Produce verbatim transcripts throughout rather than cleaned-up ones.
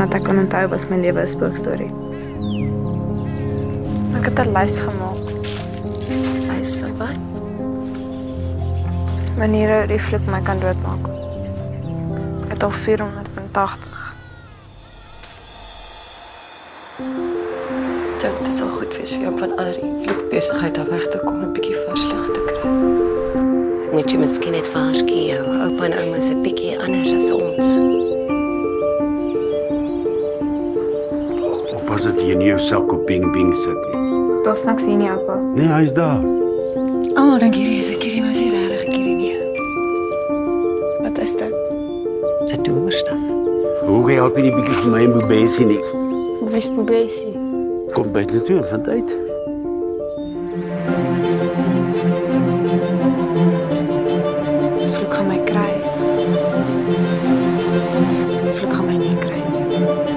wat ek kan onthou was my lewe 'n spookstorie. Ek het 'n lys gemaak. Lys vir wat? Maniere hoe die vloek my kan doodmaak. Ek het al vierhonderdtagtig. Ek dink dit sal goed wees vir jou om van al die vloekbesigheid af weg te kom en 'n bietjie vars lug te kry. Ek moet jy miskien net waarsku, jou oupa en ouma is 'n bietjie anders as ons. Pas dat jy nie jou sak op bing bing sit nie. Daar's niks hier nie, oupa. Nee, hy's daar. Almal dink hierdie is 'n kierie, maar is nie regtig 'n kierie nie. Wat is dit? Dis 'n towerstaf. Hoe gaan help jy nie bietjie vir my en Bobesie nie? Wie is Bobesie? Kom by dit weer van tyd. Vloek gaan my kry. Vloek gaan my nie kry nie.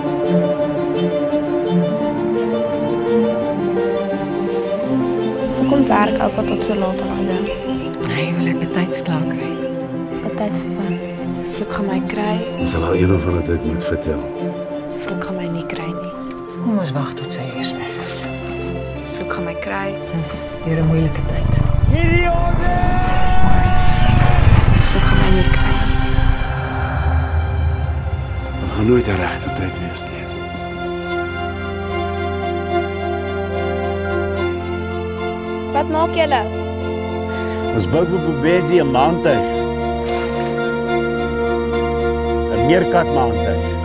Hoekom werk oupa tot so laat aan hulle? Hy wil dit betyds klaar kry. Betyds vir wat? Vloek gaan my kry. Ons sal haar een of ander tyd moet vertel. Vloek gaan my nie kry nie. Kom ons wag tot sy eers weg is. Vloek gaan my kry. Dis deur 'n moeilike tyd. Vloek gaan my nie kry nie. Dit gaan nooit 'n regte tyd wees nie. Wat maak julle? Ons bou vir Bobesie 'n maantuig. 'n meerkat maantuig.